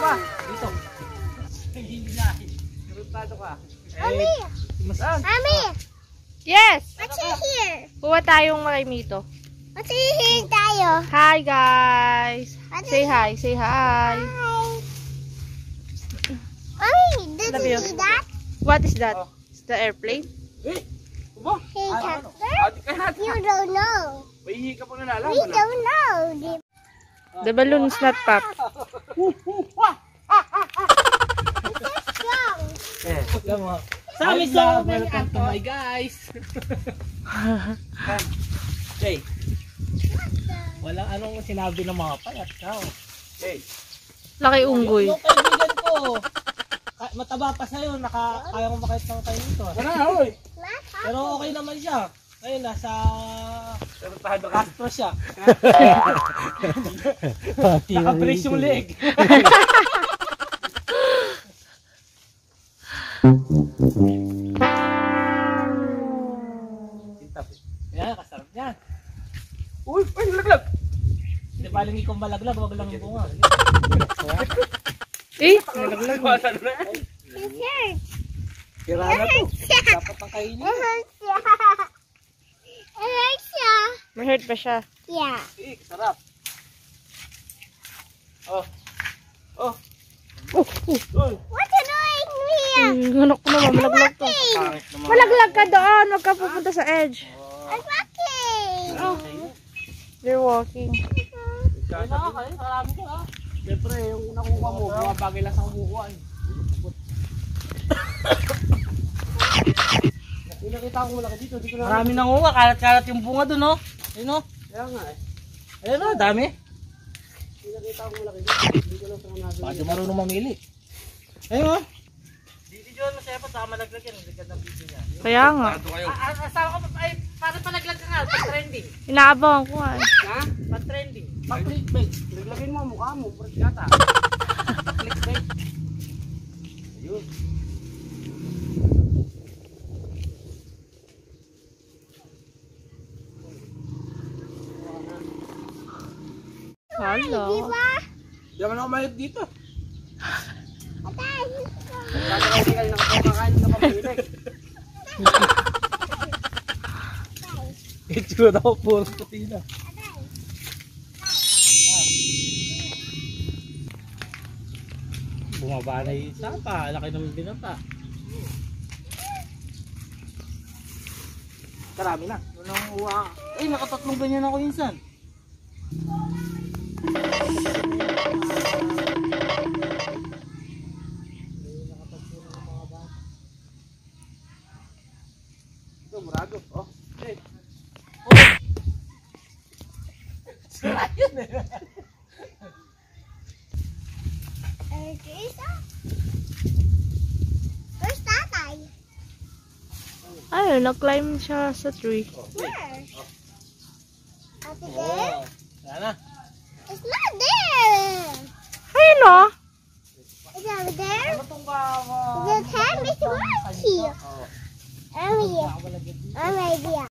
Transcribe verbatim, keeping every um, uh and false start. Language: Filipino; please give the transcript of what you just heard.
ba? Dito. Hindi na. Kurutado ka. Mommy! Mommy! Yes! What's in here? Kuha tayong marimito. What's in here tayo? Hi guys! What's Say in- hi, say hi. Hi! Mommy, did Love you you. see that? What is that? Oh. It's the airplane? Eh! Ubo! Hey, Ano? Casper? Adi ka natin. You don't know. May hihi ka pa na nalaman. We don't know. Di- The balloon's not pop. Strong. Eh, Tama. Sa amin Hello, so, welcome to my guys. Hey, Walang anong sinabi ng mga payat ka. hey. Laki unggoy. Yung kaibigan ko, ka- mataba pa sa'yo, naka, kaya ko makait ng tayo nito. Wala na, oy. Pero okay naman siya. Ngayon, nasa Kurutado ka. Castro siya. Naka-brace yung leg. Yan, kasarap niya. Uy, ay, nalaglag. Hindi pa lang ikaw malaglag, wag lang yung bunga. Eh? Nalaglag. Wala na. It hurts. Tira It na to. hurts siya. Dapat ang kainin. It hurts siya. It hurts siya. May hurt pa siya. Yeah. Eh, sarap. Oh. Oh. Oh, oh. Uy. What's annoying me? Mm, anak ko naman, malaglag to. Pangit naman. Malaglag ka doon, wag ka pupunta sa edge. I'm walking. They're walking. Kaya na, kaya marami ka ha. Siyempre, yung nakuha mo, bumabagay lang sa kumukuha eh. Yung nakita ko malaki dito, di ko na... Marami nangunga, kalat-kalat yung bunga dun, no? Ayun no? Kaya nga eh. Ayun no, dami. Yung nakita ko malaki dito, hindi ko lang sa nabi. Baka di marunong mamili. Ayun no? Video mo siya pa, saka malaglag yan, hindi ka ng video niya. Kaya nga. Asawa ko pa, ay, para palaglag ka nga, pag-trending. Inaabangan ko nga. eh. Ha? Pag-trending. Pag-clickbait. Naglagay mo ang mukha mo, pwede yata. Clickbait. Ayun. Hala. Diba? Di naman ako mayot dito. Atay. Kaya hindi ka nakakakain na pamilip. Itsura daw, puro puti na. Bumaba na yung isa pa, laki naman din pa. Karami na. Nung uwa. Eh, nakatatlong ganyan ako insan. Ito, murado. Oh, eh. Oh. Sira yun eh. Eh, Teresa? Where's Tatay? Ayun, nag-climb siya sa tree. Where? Up there? Oo. Yan na. It's not there. Ayun o. It's over there. Ano tong ba? The time is monkey. Oh. I'm here. I'm right here.